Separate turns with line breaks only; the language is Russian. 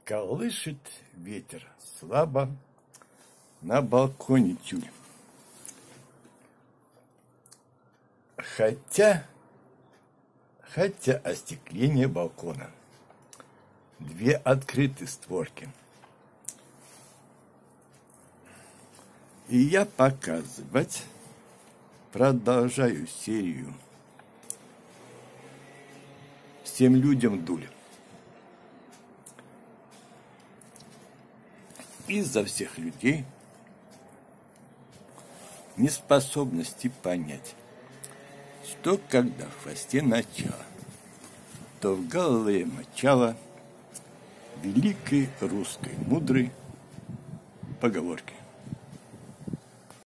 Колышет ветер слабо на балконе тюль. Хотя остекление балкона. Две открыты створки. И я показывать продолжаю серию «Всем людям дуль». Из-за всех людей неспособности понять, что когда в хвосте начало, то в голове мочало великой русской мудрой поговорки.